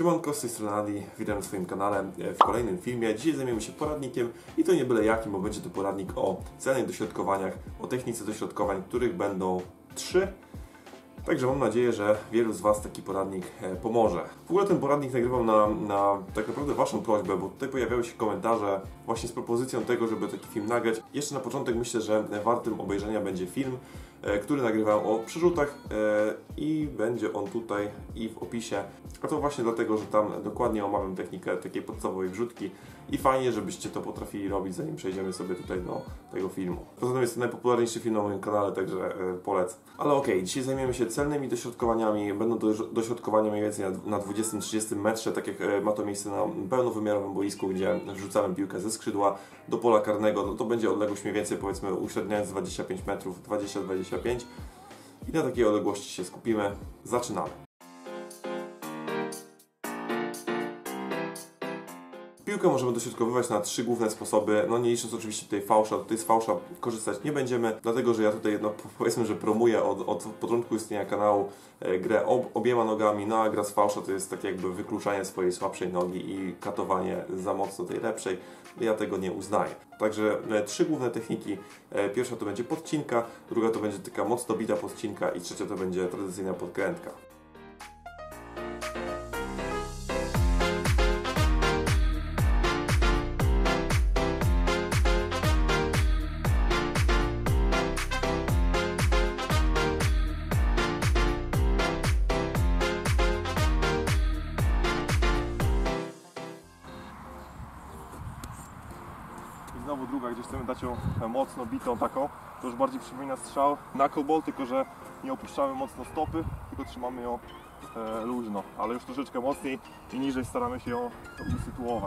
Siemanko, z tej strony Adi, witam na swoim kanale w kolejnym filmie. Dzisiaj zajmiemy się poradnikiem i to nie byle jakim, bo będzie to poradnik o celnych dośrodkowaniach, o technice dośrodkowań, których będą 3. Także mam nadzieję, że wielu z Was taki poradnik pomoże. W ogóle ten poradnik nagrywam na tak naprawdę Waszą prośbę, bo tutaj pojawiały się komentarze właśnie z propozycją tego, żeby taki film nagrać. Jeszcze na początek myślę, że wartym obejrzenia będzie film, który nagrywam o przerzutach i będzie on tutaj i w opisie. A to właśnie dlatego, że tam dokładnie omawiam technikę takiej podstawowej wrzutki i fajnie, żebyście to potrafili robić, zanim przejdziemy sobie tutaj do tego filmu. Poza tym jest to najpopularniejszy film na moim kanale, także polecam. Ale okej, dzisiaj zajmiemy się celnymi dośrodkowaniami. Będą to dośrodkowania mniej więcej na 20-30 metrze, tak jak ma to miejsce na pełnowymiarowym boisku, gdzie wrzucamy piłkę ze skrzydła do pola karnego. No to będzie odległość mniej więcej, powiedzmy, uśredniając 25 metrów, 20-25. I na takiej odległości się skupimy. Zaczynamy. Piłkę możemy dośrodkowywać na 3 główne sposoby, no nie licząc oczywiście tutaj fałsza. Tutaj z fałsza korzystać nie będziemy, dlatego że ja tutaj powiedzmy, że promuję od początku istnienia kanału grę obiema nogami, no a gra z fałsza to jest takie jakby wykluczanie swojej słabszej nogi i katowanie za mocno tej lepszej. Ja tego nie uznaję. Także 3 główne techniki. Pierwsza to będzie podcinka, druga to będzie taka mocno bita podcinka i trzecia to będzie tradycyjna podkrętka. I znowu druga, gdzie chcemy dać ją mocno bitą taką, to już bardziej przypomina strzał na knuckle, tylko że nie opuszczamy mocno stopy, tylko trzymamy ją luźno, ale już troszeczkę mocniej i niżej staramy się ją usytuować.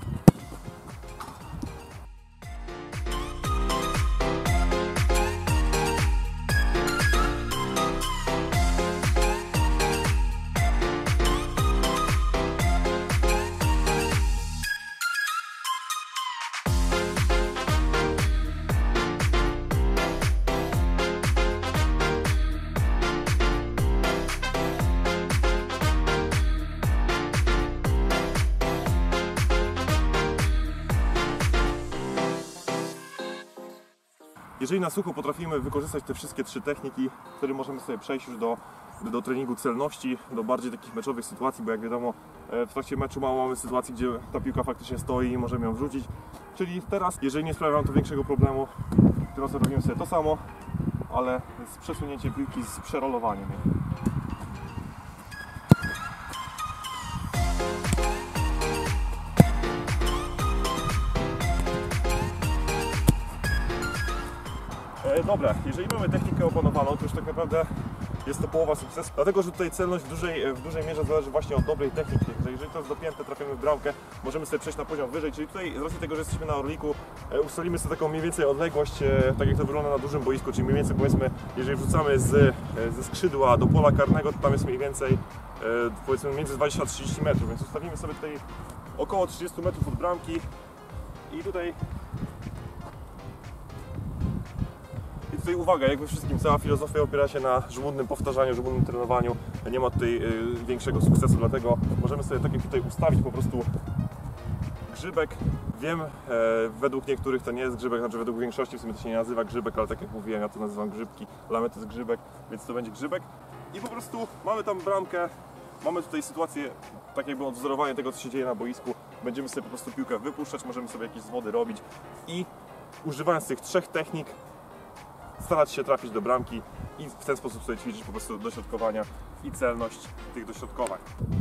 Jeżeli na sucho potrafimy wykorzystać te wszystkie 3 techniki, wtedy możemy sobie przejść już do treningu celności, do bardziej takich meczowych sytuacji, bo jak wiadomo w trakcie meczu mamy sytuacji, gdzie ta piłka faktycznie stoi i możemy ją wrzucić. Czyli teraz, jeżeli nie sprawia nam to większego problemu, to robimy sobie to samo, ale z przesunięciem piłki, z przerolowaniem. Dobra, jeżeli mamy technikę opanowaną, to już tak naprawdę jest to połowa sukcesu, dlatego że tutaj celność w dużej mierze zależy właśnie od dobrej techniki. Jeżeli to jest dopięte, trafimy w bramkę, możemy sobie przejść na poziom wyżej, czyli tutaj z racji tego, że jesteśmy na orliku, ustalimy sobie taką mniej więcej odległość, tak jak to wygląda na dużym boisku, czyli mniej więcej powiedzmy, jeżeli wrzucamy ze skrzydła do pola karnego, to tam jest mniej więcej powiedzmy między 20 a 30 metrów, więc ustawimy sobie tutaj około 30 metrów od bramki i tutaj uwaga, jak we wszystkim, cała filozofia opiera się na żmudnym powtarzaniu, żmudnym trenowaniu. Nie ma tutaj większego sukcesu, dlatego możemy sobie tak jak tutaj ustawić po prostu grzybek. Wiem, według niektórych to nie jest grzybek, znaczy według większości w sumie to się nie nazywa grzybek, ale tak jak mówiłem, ja to nazywam grzybki, dla mnie to jest grzybek, więc to będzie grzybek. I po prostu mamy tam bramkę, mamy tutaj sytuację, tak jakby odwzorowanie tego, co się dzieje na boisku. Będziemy sobie po prostu piłkę wypuszczać, możemy sobie jakieś zwody robić i używając tych 3 technik starać się trafić do bramki i w ten sposób sobie ćwiczyć po prostu dośrodkowania i celność tych dośrodkowań.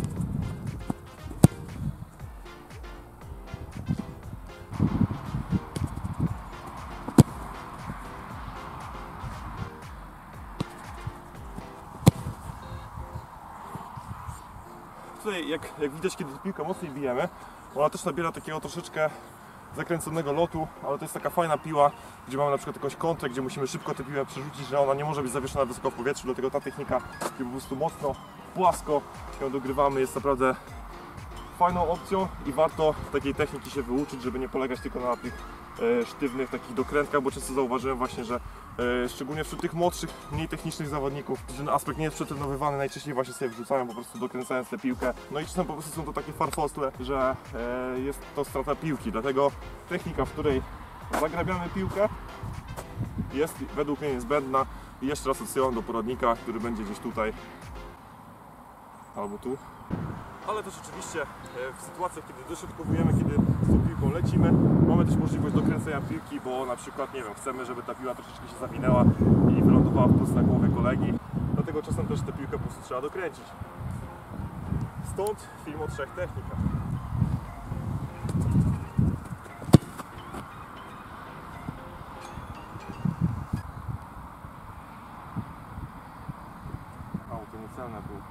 Tutaj jak widać, kiedy piłkę mocniej bijemy, ona też nabiera takiego troszeczkę zakręconego lotu, ale to jest taka fajna piła, gdzie mamy na przykład jakąś kontrę, gdzie musimy szybko tę piłę przerzucić, że ona nie może być zawieszona wysoko w powietrzu, dlatego ta technika, gdzie po prostu mocno, płasko ją dogrywamy, jest naprawdę fajną opcją i warto takiej techniki się wyuczyć, żeby nie polegać tylko na tych sztywnych takich dokrętkach, bo często zauważyłem właśnie, że szczególnie wśród tych młodszych, mniej technicznych zawodników, że ten aspekt nie jest przetrenowywany, najczęściej właśnie sobie wrzucają po prostu dokręcając tę piłkę. No i czasem po prostu są to takie farfosle, że jest to strata piłki, dlatego technika, w której zagrabiamy piłkę, jest według mnie niezbędna. I jeszcze raz odsyłam do poradnika, który będzie gdzieś tutaj albo tu. Ale też oczywiście w sytuacjach, kiedy dośrodkowujemy, kiedy z tą piłką lecimy, mamy też możliwość dokręcenia piłki, bo na przykład, nie wiem, chcemy, żeby ta piła troszeczkę się zawinęła i wylądowała wprost na głowie kolegi. Dlatego czasem też tę piłkę po prostu trzeba dokręcić. Stąd film o 3 technikach. To niecelne było.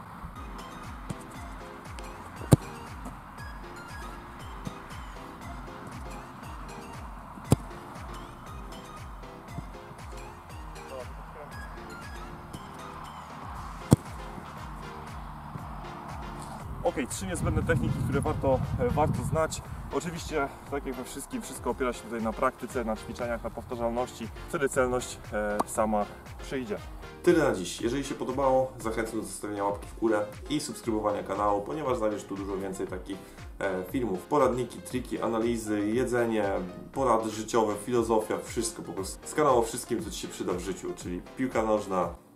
Ok, 3 niezbędne techniki, które warto znać. Oczywiście, tak jak we wszystkim, wszystko opiera się tutaj na praktyce, na ćwiczeniach, na powtarzalności. Wtedy celność sama przyjdzie. Tyle na dziś. Jeżeli się podobało, zachęcam do zostawienia łapki w górę i subskrybowania kanału, ponieważ znajdziesz tu dużo więcej takich filmów. Poradniki, triki, analizy, jedzenie, porady życiowe, filozofia, wszystko po prostu. Z kanału o wszystkim, co Ci się przyda w życiu, czyli piłka nożna,